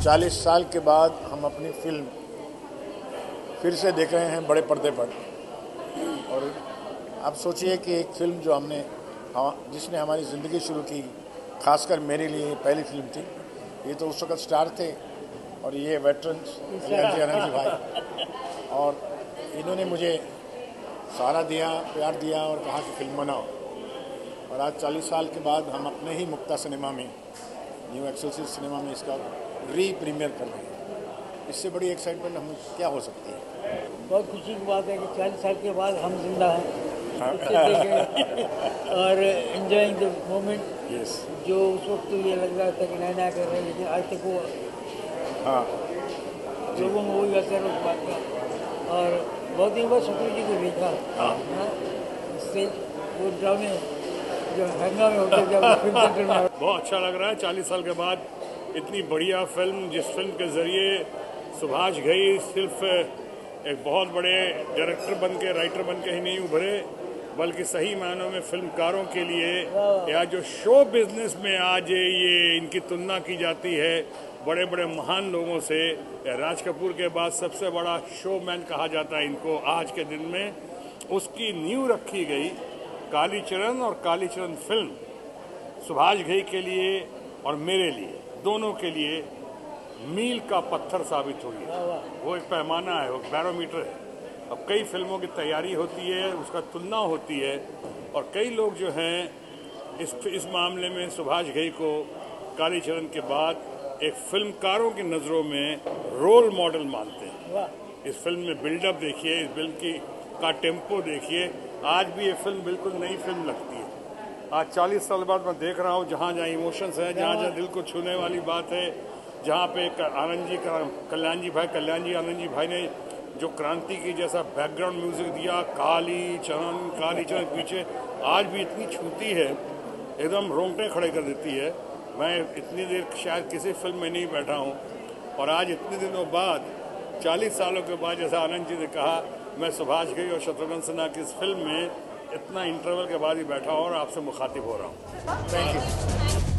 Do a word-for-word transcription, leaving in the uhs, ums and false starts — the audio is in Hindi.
चालीस साल के बाद हम अपनी फिल्म फिर से देख रहे हैं बड़े पर्दे पर। और आप सोचिए कि एक फिल्म जो हमने जिसने हमारी ज़िंदगी शुरू की, खासकर मेरे लिए पहली फिल्म थी। ये तो उस वक्त स्टार थे और ये वेटरन्स कल्याण आनंद जी भाई, और इन्होंने मुझे सहारा दिया, प्यार दिया और कहा कि फिल्म बनाओ। और आज चालीस साल के बाद हम अपने ही मुक्ता सिनेमा में, न्यू एक्सेलसियर सिनेमा में इसका री प्रीमियर कर रहे हैं। इससे बड़ी एक्साइटमेंट हम क्या हो सकती है। बहुत खुशी की बात है कि चालीस साल के बाद हम जिंदा हैं और एंजॉइंग द मोमेंट। यस, जो उस वक्त तो ये लग रहा था कि नया नया कर रहे हैं, लेकिन आज तक वो हाँ लोगों में वही असर उस बात का। और बहुत दिन बाद शत्रु जी को देखा, हाँ स्टेज वो ड्रामे जो हंगामे होते जब फिल्म सेंटर में। बहुत अच्छा लग रहा है चालीस साल के बाद इतनी बढ़िया फिल्म, जिस फिल्म के जरिए सुभाष घई सिर्फ एक बहुत बड़े डायरेक्टर बन के, राइटर बन के ही नहीं उभरे, बल्कि सही मायनों में फिल्मकारों के लिए या जो शो बिजनेस में आज ये इनकी तुलना की जाती है बड़े बड़े महान लोगों से, राज कपूर के बाद सबसे बड़ा शोमैन कहा जाता है इनको आज के दिन में, उसकी नींव रखी गई। कालीचरण और कालीचरण फिल्म सुभाष घई के लिए और मेरे लिए, दोनों के लिए मील का पत्थर साबित हुई है। वो एक पैमाना है, वो बैरोमीटर है। अब कई फिल्मों की तैयारी होती है, उसका तुलना होती है, और कई लोग जो हैं इस इस मामले में सुभाष घई को कालीचरण के बाद एक फिल्मकारों की नज़रों में रोल मॉडल मानते हैं। इस फिल्म में बिल्डअप देखिए, इस फिल्म की का टेम्पो देखिए, आज भी ये फिल्म बिल्कुल नई फिल्म लगती है। आज चालीस साल बाद मैं देख रहा हूँ जहाँ जहाँ इमोशंस हैं, जहाँ जहाँ दिल को छूने वाली बात है, जहाँ पे आनंद जी कल्याण जी भाई कल्याण जी आनंद जी भाई ने जो क्रांति की जैसा बैकग्राउंड म्यूजिक दिया, काली चरण काली चरण पीछे आज भी इतनी छूती है, एकदम रोंगटे खड़े कर देती है। मैं इतनी देर शायद किसी फिल्म में नहीं बैठा हूँ, और आज इतने दिनों बाद चालीस सालों के बाद, जैसा आनंद जी ने कहा, मैं सुभाष घई और शत्रुघ्न सिन्हा की इस फिल्म में इतना इंटरवल के बाद ही बैठा हूँ और आपसे मुखातिब हो रहा हूँ। Thank you.